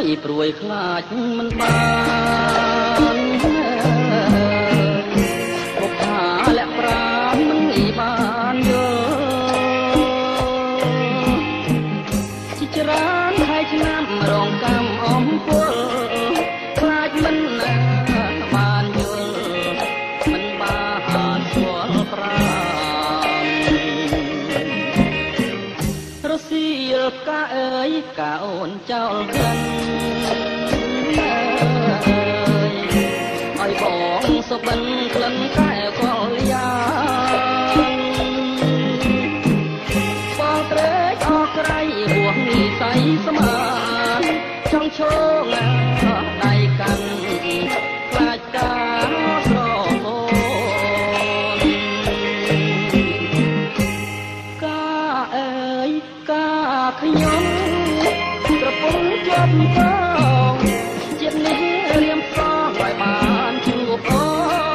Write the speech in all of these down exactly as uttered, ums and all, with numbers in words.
យព្រួយខ្លាចមិនបានពុកថាលាក់ប្រាំមិនបានយល់ជាច្រើនហើយឆ្នាំរងកម្មអំពលខ្លាចមិនបានយល់មិនបានស្គាល់ប្រារសៀលកាអើយកាអូនចោលក្លិនអើយឲ្យបងសុបិនក្លិនកែវកលយ៉ាងបងត្រេកអរក្រៃហួងនិស័យស្មានចង់ឈោងដៃកាន់ខ្លាចការស្រមូលកាអើយកាខ្ញុំប្រពន្ធជាប់តងជាតិនេះរៀមសងឲ្យបានជួបអូ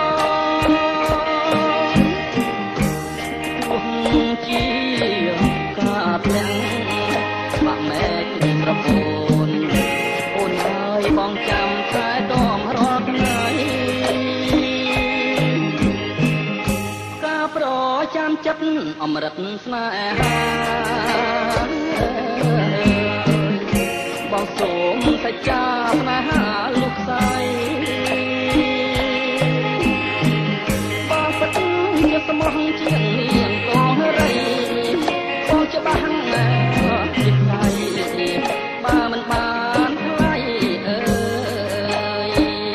នជាកាផ្ទាំងបាក់មែកប្រពន្ធអូនហើយបងចាំខែដមរាល់ថ្ងៃការប្រចាំចិត្តអមរិតស្នេហាបងសូមសច្ចាស្នេហាលោកស្រីបងពិតជាស្មោះជាងនាងកងរីបងច្បាស់ណាស់ជាថ្លៃបើមិនបានថ្លៃអើយ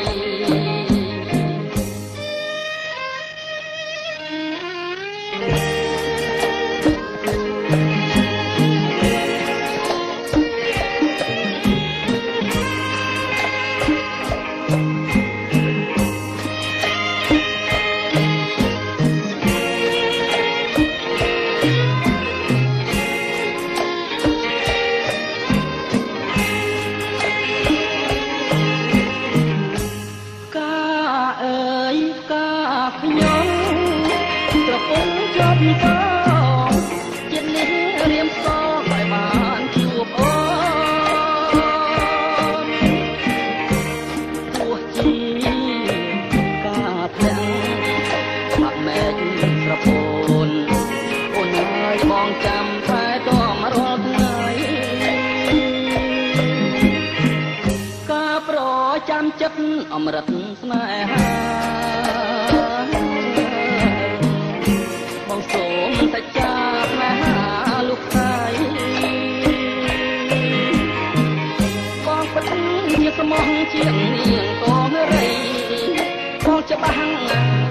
ខ្ញុំប្រពន្ធជាប់តងជាតិនេះរៀមសងឲ្យបានជួបអូនទោះជាការផ្ទាំងបាក់មែកប្រពន្ធអូនហើយបងចាំតែតមរាល់ថ្ងៃការប្រចាំចិត្តអមរិតស្នេហាបងសូមសច្ចាស្នេហាលោកស្រីបងពិតជាស្មោះជាងនាងកងរីបងច្បាស់